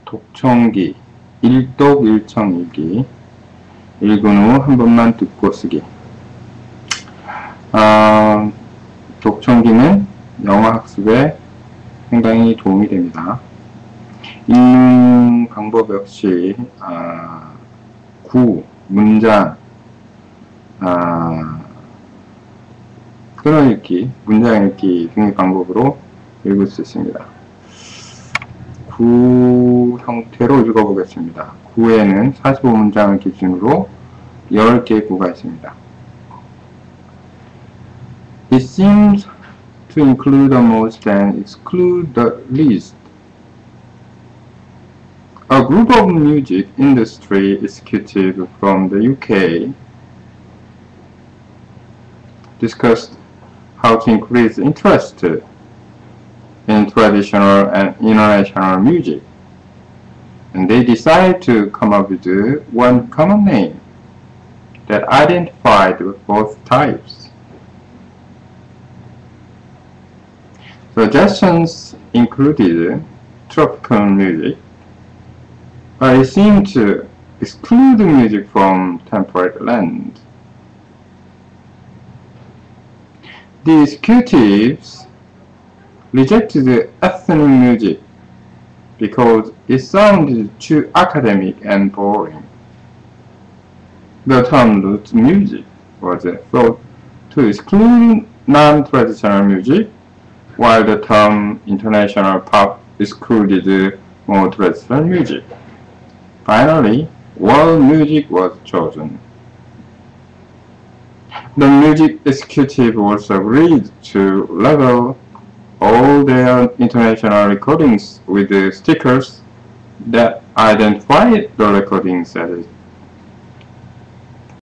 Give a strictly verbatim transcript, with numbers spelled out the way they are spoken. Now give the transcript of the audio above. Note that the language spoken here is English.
독청기, 일독일청일기, 읽은 후 한 번만 듣고 쓰기. 아, 독청기는 영어 학습에 상당히 도움이 됩니다. 읽는 방법 역시 아, 구, 문장, 아, 끊어읽기, 문장 읽기 등의 방법으로 읽을 수 있습니다. 구 형태로 읽어보겠습니다. 구에는 사십오 문장을 기준으로 열 개의 구가 있습니다. It seems to include the most and exclude the least. A group of music industry executives from the U K discussed how to increase interest in traditional and international music, and they decided to come up with one common name that identified both types. Suggestions included tropical music, but it seemed to exclude music from temperate land. The executives rejected ethnic music because it sounded too academic and boring. The term roots music was thought to exclude non-traditional music, while the term international pop excluded more traditional music. Finally, world music was chosen. The music executive also agreed to label all their international recordings with the stickers that identified the recordings as